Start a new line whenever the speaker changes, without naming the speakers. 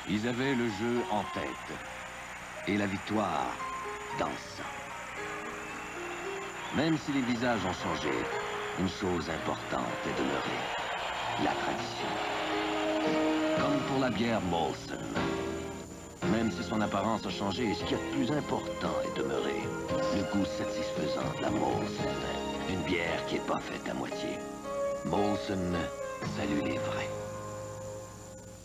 Ils avaient le jeu en tête. Et la victoire dans le sang. Même si les visages ont changé, une chose importante est demeurée. La tradition. Comme pour la bière Molson. Même si son apparence a changé, ce qu'il y a de plus important est demeuré. Le goût satisfaisant de la Molson. Une bière qui n'est pas faite à moitié. Molson, salut les vrais.